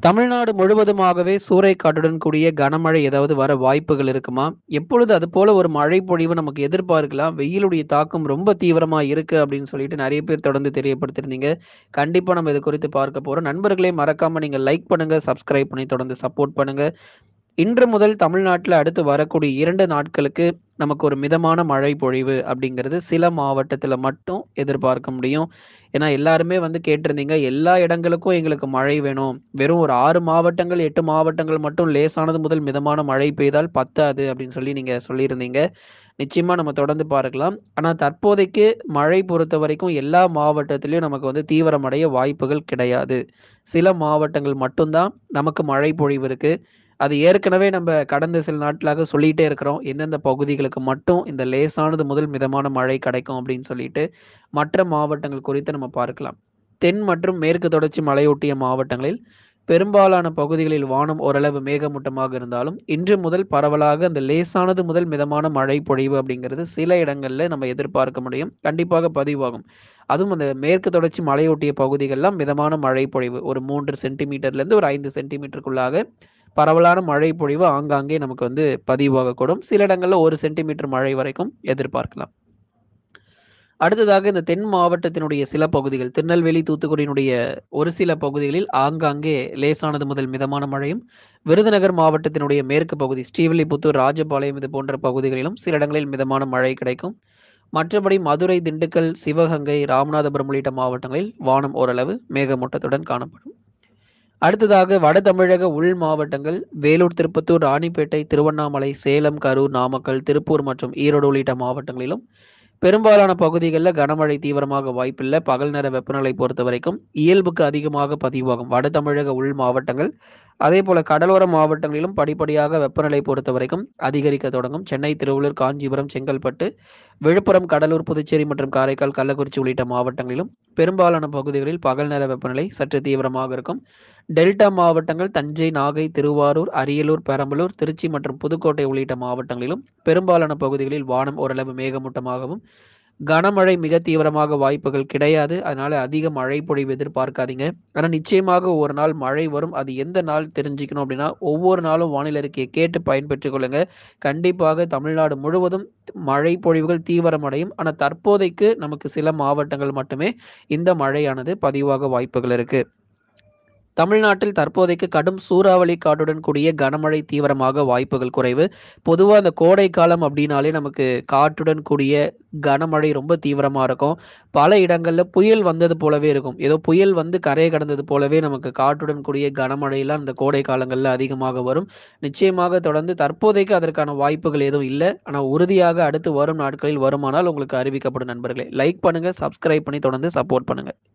தமிழ்நாடு முழுவதுமாகவே சூறைக்காற்றுடன் கூடிய கனமழை ஏதாவது வர வாய்ப்புகள் இருக்குமா? எப்பொழுது அதுபோல ஒரு மழை பொழிவு நமக்கு எதிர்பார்க்கலாம்? வெயிலுடைய தாக்கம் ரொம்ப தீவிரமா இருக்கு அப்படின்னு சொல்லிட்டு நெறைய பேர் தொடர்ந்து தெரியப்படுத்தியிருந்தீங்க. கண்டிப்பா நம்ம இது குறித்து பார்க்க போறோம். நண்பர்களே மறக்காம நீங்க லைக் பண்ணுங்க, சப்ஸ்கிரைப் பண்ணி தொடர்ந்து சப்போர்ட் பண்ணுங்க. இன்று முதல் தமிழ்நாட்டுல அடுத்து வரக்கூடிய 2 நாட்களுக்கு நமக்கு ஒரு மிதமான மழை பொழிவு அப்படிங்கிறது சில மாவட்டத்துல மட்டும் எதிர்பார்க்க முடியும். ஏன்னா எல்லாருமே வந்து கேட்டிருந்தீங்க, எல்லா இடங்களுக்கும் எங்களுக்கு மழை வேணும். வெறும் ஒரு 6 மாவட்டங்கள், 8 மாவட்டங்கள் மட்டும் லேசானது முதல் மிதமான மழை பெய்தால் பத்தாது அப்படின்னு சொல்லி நீங்க சொல்லியிருந்தீங்க. நிச்சயமா நம்ம தொடர்ந்து பார்க்கலாம். ஆனா தற்போதைக்கு மழை பொறுத்தவரைக்கும் எல்லா மாவட்டத்திலயும் நமக்கு வந்து தீவிரமடைய வாய்ப்புகள் கிடையாது. சில மாவட்டங்கள் மட்டும் தான் நமக்கு மழை பொழிவு இருக்கு. அது ஏற்கனவே நம்ப கடந்த சில நாட்களாக சொல்லிட்டே இருக்கிறோம். எந்தெந்த பகுதிகளுக்கு மட்டும் இந்த லேசானது முதல் மிதமான மழை கிடைக்கும் அப்படின்னு சொல்லிட்டு, மற்ற மாவட்டங்கள் குறித்து நம்ம பார்க்கலாம். தென் மற்றும் மேற்கு தொடர்ச்சி மலையொட்டிய மாவட்டங்களில் பெரும்பாலான பகுதிகளில் வானம் ஓரளவு மேகமூட்டமாக இருந்தாலும், இன்று முதல் பரவலாக அந்த லேசானது முதல் மிதமான மழை பொழிவு அப்படிங்கிறது சில இடங்கள்ல நம்ம எதிர்பார்க்க முடியும். கண்டிப்பாக பதிவாகும். அதுவும் அந்த மேற்கு தொடர்ச்சி மலையொட்டிய பகுதிகள்லாம் மிதமான மழை பொழிவு. ஒரு 3 சென்டிமீட்டர்லேருந்து ஒரு 5 சென்டிமீட்டருக்குள்ளாக பரவலான மழை பொழிவு ஆங்காங்கே நமக்கு வந்து பதிவாகக்கூடும். சில இடங்கள்ல 1 சென்டிமீட்டர் மழை வரைக்கும் எதிர்பார்க்கலாம். அடுத்ததாக இந்த தென் மாவட்டத்தினுடைய சில பகுதிகள், திருநெல்வேலி, தூத்துக்குடியினுடைய ஒரு சில பகுதிகளில் ஆங்காங்கே லேசானது முதல் மிதமான மழையும், விருதுநகர் மாவட்டத்தினுடைய மேற்கு பகுதி, ஸ்ரீவில்லிபுத்தூர், ராஜபாளையம் இது போன்ற பகுதிகளிலும் சில இடங்களில் மிதமான மழை கிடைக்கும். மற்றபடி மதுரை, திண்டுக்கல், சிவகங்கை, ராமநாதபுரம் உள்ளிட்ட மாவட்டங்களில் வானம் ஓரளவு மேகமூட்டத்துடன் காணப்படும். அடுத்ததாக வட தமிழக உள் மாவட்டங்கள் வேலூர், திருப்பத்தூர், ராணிப்பேட்டை, திருவண்ணாமலை, சேலம், கரூர், நாமக்கல், திருப்பூர் மற்றும் ஈரோடு உள்ளிட்ட மாவட்டங்களிலும் பெரும்பாலான பகுதிகள்ல கனமழை தீவிரமாக வாய்ப்பில்ல. பகல் நேர வெப்பநிலை பொறுத்தவரைக்கும் இயல்புக்கு அதிகமாக பதிவாகும். வட தமிழக உள் மாவட்டங்கள், அதேபோல கடலோர மாவட்டங்களிலும் படிப்படியாக வெப்பநிலை பொறுத்தவரைக்கும் அதிகரிக்க தொடங்கும். சென்னை, திருவள்ளூர், காஞ்சிபுரம், செங்கல்பட்டு, விழுப்புரம், கடலூர், புதுச்சேரி மற்றும் காரைக்கால், கள்ளக்குறிச்சி உள்ளிட்ட மாவட்டங்களிலும் பெரும்பாலான பகுதிகளில் பகல் நேர வெப்பநிலை சற்று தீவிரமாக இருக்கும். டெல்டா மாவட்டங்கள் தஞ்சை, நாகை, திருவாரூர், அரியலூர், பெரம்பலூர், திருச்சி மற்றும் புதுக்கோட்டை உள்ளிட்ட மாவட்டங்களிலும் பெரும்பாலான பகுதிகளில் வானம் ஓரளவு மேகமூட்டமாகவும், கனமழை மிக தீவிரமாக வாய்ப்புகள் கிடையாது. அதனால அதிக மழை பொழிவு எதிர்பார்க்காதீங்க. ஆனா நிச்சயமாக ஒரு நாள் மழை வரும். அது எந்த நாள் தெரிஞ்சுக்கணும் அப்படின்னா, ஒவ்வொரு நாளும் வானிலை அறிக்கையை கேட்டு பயன்பெற்றுக் கொள்ளுங்க. கண்டிப்பாக தமிழ்நாடு முழுவதும் மழை பொழிவுகள் தீவிரமடையும். ஆனா தற்போதைக்கு நமக்கு சில மாவட்டங்கள் மட்டுமே இந்த மழையானது பதிவாக வாய்ப்புகள் இருக்கு. தமிழ்நாட்டில் தற்போதைக்கு கடும் சூறாவளி காற்றுடன் கூடிய கனமழை தீவிரமாக வாய்ப்புகள் குறைவு. பொதுவா அந்த கோடை காலம் அப்படின்னாலே நமக்கு காற்றுடன் கூடிய கனமழை ரொம்ப தீவிரமா இருக்கும். பல இடங்கள்ல புயல் வந்தது போலவே இருக்கும். ஏதோ புயல் வந்து கரையை கடந்தது போலவே நமக்கு காற்றுடன் கூடிய கனமழைலாம் இந்த கோடை காலங்கள்ல அதிகமாக வரும். நிச்சயமாக தொடர்ந்து தற்போதைக்கு அதற்கான வாய்ப்புகள் எதுவும் இல்ல. ஆனா உறுதியாக அடுத்து வரும் நாட்களில் வருமானால் உங்களுக்கு அறிவிக்கப்படும் நண்பர்களே. லைக் பண்ணுங்க, சப்ஸ்கிரைப் பண்ணி தொடர்ந்து சப்போர்ட் பண்ணுங்க.